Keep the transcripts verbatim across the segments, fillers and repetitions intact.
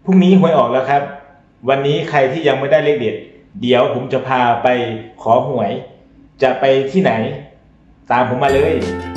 พรุ่งนี้หวยออกแล้วครับวันนี้ใครที่ยังไม่ได้เลขเด็ดเดี๋ยวผมจะพาไปขอหวยจะไปที่ไหนตามผมมาเลย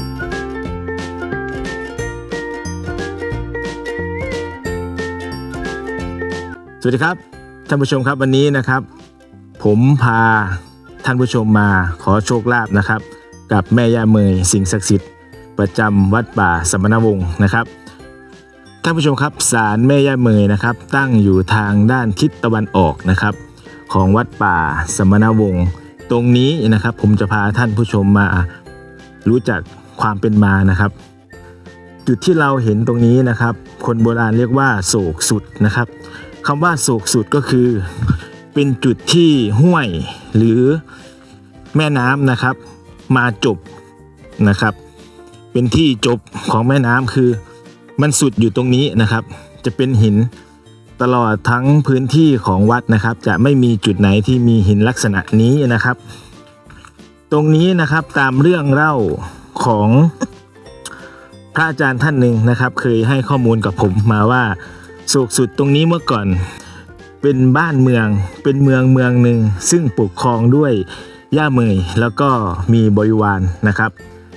สวัสดีครับท่านผู้ชมครับวันนี้นะครับผมพาท่านผู้ชมมาขอโชคลาภนะครับกับแม่ย่าเมยสิ่งศักดิ์สิทธิ์ประจำวัดป่าสมณวงศ์นะครับท่านผู้ชมครับศาลแม่ย่าเมยนะครับตั้งอยู่ทางด้านทิศตะวันออกนะครับของวัดป่าสมณวงศ์ตรงนี้นะครับผมจะพาท่านผู้ชมมารู้จักความเป็นมานะครับจุดที่เราเห็นตรงนี้นะครับคนโบราณเรียกว่าโศกสุดนะครับคำว่าโศกสุดก็คือเป็นจุดที่ห้วยหรือแม่น้ำนะครับมาจบนะครับเป็นที่จบของแม่น้ำคือมันสุดอยู่ตรงนี้นะครับจะเป็นหินตลอดทั้งพื้นที่ของวัดนะครับจะไม่มีจุดไหนที่มีหินลักษณะนี้นะครับตรงนี้นะครับตามเรื่องเล่าของพระอาจารย์ท่านหนึ่งนะครับเคยให้ข้อมูลกับผมมาว่าโศกสุดตรงนี้เมื่อก่อนเป็นบ้านเมืองเป็นเมืองเมืองหนึ่งซึ่งปกครองด้วยย่าเมยแล้วก็มีบริวารนะครับ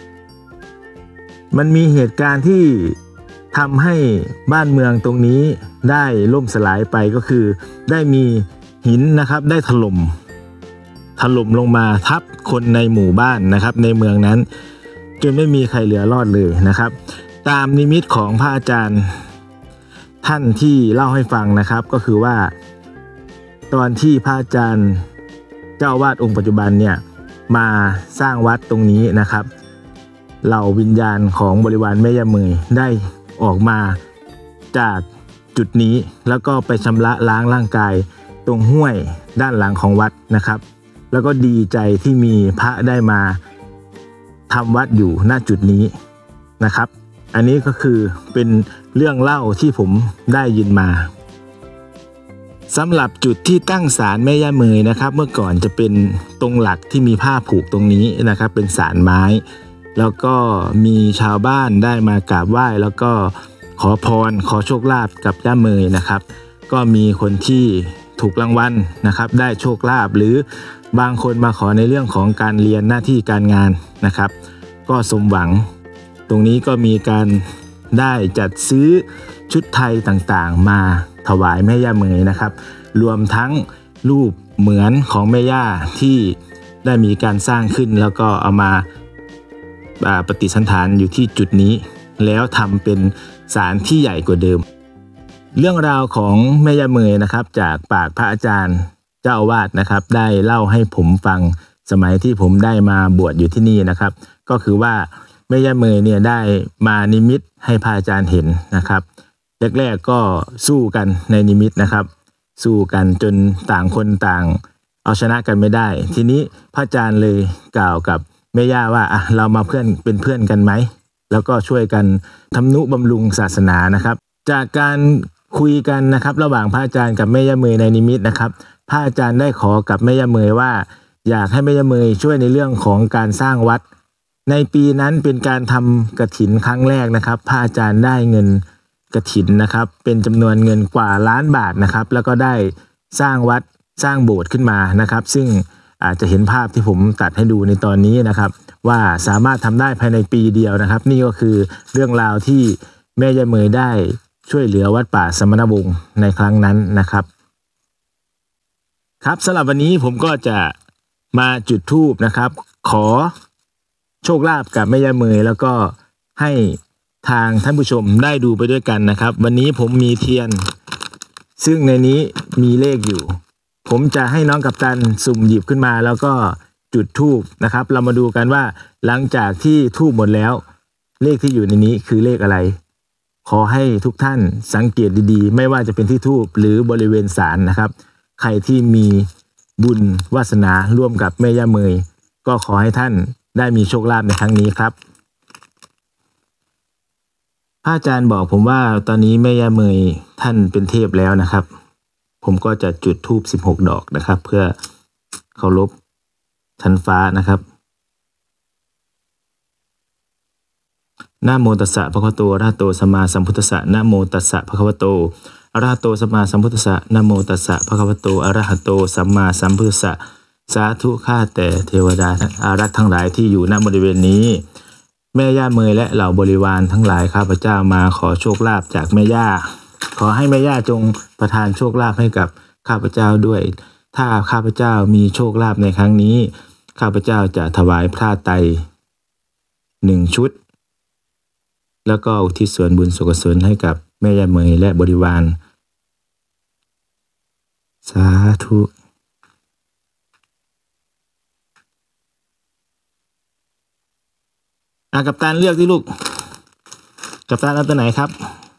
มันมีเหตุการณ์ที่ทำให้บ้านเมืองตรงนี้ได้ล่มสลายไปก็คือได้มีหินนะครับได้ถล่มถล่มลงมาทับคนในหมู่บ้านนะครับในเมืองนั้นจนไม่มีใครเหลือรอดเลยนะครับตามนิมิตของพระอาจารย์ท่านที่เล่าให้ฟังนะครับก็คือว่าตอนที่พระอาจารย์เจ้าอาวาสองค์ปัจจุบันเนี่ยมาสร้างวัดตรงนี้นะครับเหล่าวิญญาณของบริวารแม่ย่าเมยได้ออกมาจากจุดนี้แล้วก็ไปชำระล้างร่างกายตรงห้วยด้านหลังของวัดนะครับแล้วก็ดีใจที่มีพระได้มาทำวัดอยู่ณจุดนี้นะครับอันนี้ก็คือเป็นเรื่องเล่าที่ผมได้ยินมาสำหรับจุดที่ตั้งศาลแม่ย่าเมยนะครับเมื่อก่อนจะเป็นตรงหลักที่มีผ้าผูกตรงนี้นะครับเป็นศาลไม้แล้วก็มีชาวบ้านได้มากราบไหว้แล้วก็ขอพรขอโชคลาภกับย่าเมยนะครับก็มีคนที่ถูกรางวัลนะครับได้โชคลาภหรือบางคนมาขอในเรื่องของการเรียนหน้าที่การงานนะครับก็สมหวังตรงนี้ก็มีการได้จัดซื้อชุดไทยต่างๆมาถวายแม่ย่าเมยนะครับรวมทั้งรูปเหมือนของแม่ย่าที่ได้มีการสร้างขึ้นแล้วก็เอามาปฏิสันฐานอยู่ที่จุดนี้แล้วทำเป็นศาลที่ใหญ่กว่าเดิมเรื่องราวของแม่ย่าเมยนะครับจากปากพระอาจารย์เจ้าอาวาสนะครับได้เล่าให้ผมฟังสมัยที่ผมได้มาบวชอยู่ที่นี่นะครับก็คือว่าแม่ย่าเมยเนี่ยได้มานิมิตให้พระอาจารย์เห็นนะครับแรกๆก็สู้กันในนิมิตนะครับสู้กันจนต่างคนต่างเอาชนะกันไม่ได้ทีนี้พระอาจารย์เลยกล่าวกับแม่ย่าว่าอ่ะเรามาเพื่อนเป็นเพื่อนกันไหมแล้วก็ช่วยกันทำนุบำรุงศาสนานะครับจากการคุยกันนะครับระหว่างพระอาจารย์กับแม่ย่าเมยในนิมิตนะครับพระอาจารย์ได้ขอกับแม่ย่าเมยว่าอยากให้แม่ย่าเมยช่วยในเรื่องของการสร้างวัดในปีนั้นเป็นการทำกฐินครั้งแรกนะครับพระอาจารย์ได้เงินกฐินนะครับเป็นจำนวนเงินกว่าล้านบาทนะครับแล้วก็ได้สร้างวัดสร้างโบสถ์ขึ้นมานะครับซึ่งอาจจะเห็นภาพที่ผมตัดให้ดูในตอนนี้นะครับว่าสามารถทำได้ภายในปีเดียวนะครับนี่ก็คือเรื่องราวที่แม่ย่าเมยได้ช่วยเหลือวัดป่าสมณวงศ์ในครั้งนั้นนะครับครับสำหรับวันนี้ผมก็จะมาจุดธูปนะครับขอโชคลาภกับแม่ย่าเมยแล้วก็ให้ทางท่านผู้ชมได้ดูไปด้วยกันนะครับวันนี้ผมมีเทียนซึ่งในนี้มีเลขอยู่ผมจะให้น้องกัปตันสุ่มหยิบขึ้นมาแล้วก็จุดธูปนะครับเรามาดูกันว่าหลังจากที่ธูปหมดแล้วเลขที่อยู่ในนี้คือเลขอะไรขอให้ทุกท่านสังเกตดีๆไม่ว่าจะเป็นที่ธูปหรือบริเวณศาลนะครับใครที่มีบุญวาสนาร่วมกับแม่ย่าเมยก็ขอให้ท่านได้มีโชคลาภในครั้งนี้ครับพระอาจารย์บอกผมว่าตอนนี้แม่ย่าเมยท่านเป็นเทพแล้วนะครับผมก็จะจุดธูปสิบหกดอกนะครับเพื่อเคารพชั้นฟ้านะครับนะโมตัสสะภะคะวะโตอะระหะโตสัมมาสัมพุทธัสสะนะโมตัสสะภะคะวะโตอะระหะโตสัมมาสัมพุทธัสสะนะโมตัสสะภะคะวะโตอะระหะโตสัมมาสัมพุทธัสสะสาธุข้าแต่เทวดาอารักษ์ทั้งหลายที่อยู่ณบริเวณนี้แม่ย่าเมยและเหล่าบริวารทั้งหลายข้าพเจ้ามาขอโชคลาภจากแม่ย่าขอให้แม่ย่าจงประทานโชคลาภให้กับข้าพเจ้าด้วยถ้าข้าพเจ้ามีโชคลาภในครั้งนี้ข้าพเจ้าจะถวายผ้าไตรหนึ่งชุดแล้วก็อุทิศส่วนบุญส่วนกุศลให้กับแม่ย่าเมยและบริวารสาธุอ่ะกัปตันเลือกที่ลูกกัปตันเอาตัวไหนครับ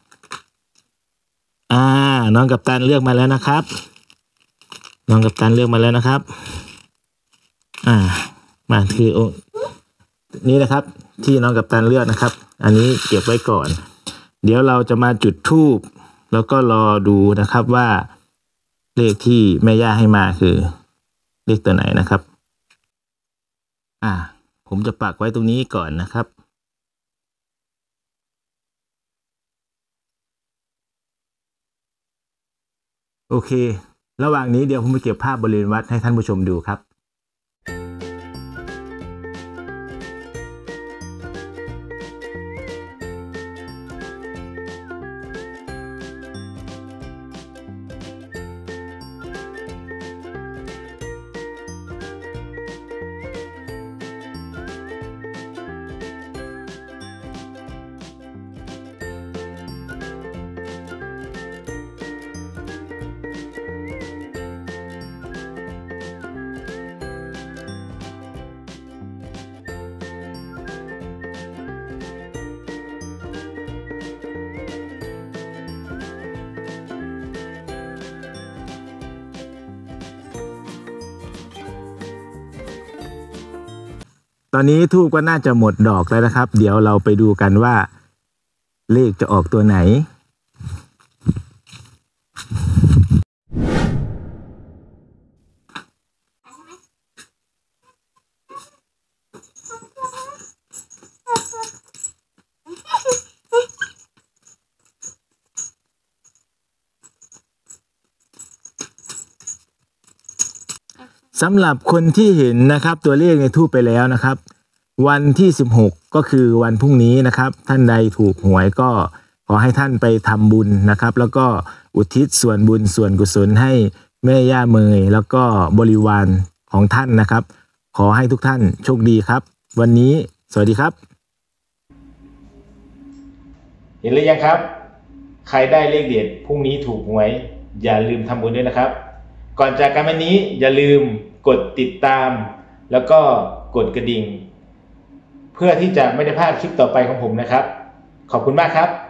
อ่าน้องกัปตันเลือกมาแล้วนะครับน้องกัปตันเลือกมาแล้วนะครับอ่ามาคือโอ้นี่นะครับที่น้องกัปตันเลือกนะครับอันนี้เก็บไว้ก่อนเดี๋ยวเราจะมาจุดธูปแล้วก็รอดูนะครับว่าเลขที่แม่ย่าให้มาคือเลขตัวไหนนะครับอ่าผมจะปักไว้ตรงนี้ก่อนนะครับโอเคระหว่างนี้เดี๋ยวผมไปเก็บภาพบริเวณวัดให้ท่านผู้ชมดูครับตอนนี้ทูบก็น่าจะหมดดอกแล้วนะครับเดี๋ยวเราไปดูกันว่าเลขจะออกตัวไหนสำหรับคนที่เห็นนะครับตัวเลขในทูปไปแล้วนะครับวันที่สิบหกก็คือวันพรุ่งนี้นะครับท่านใดถูกหวยก็ขอให้ท่านไปทำบุญนะครับแล้วก็อุทิศส่วนบุญส่วนกุศลให้แม่ย่าเมยแล้วก็บริวารของท่านนะครับขอให้ทุกท่านโชคดีครับวันนี้สวัสดีครับเห็นหรือยังครับใครได้เลขเด็ดพรุ่งนี้ถูกหวยอย่าลืมทำบุญด้วยนะครับก่อนจากกันวันนี้อย่าลืมกดติดตามแล้วก็กดกระดิ่งเพื่อที่จะไม่ได้พลาดคลิปต่อไปของผมนะครับขอบคุณมากครับ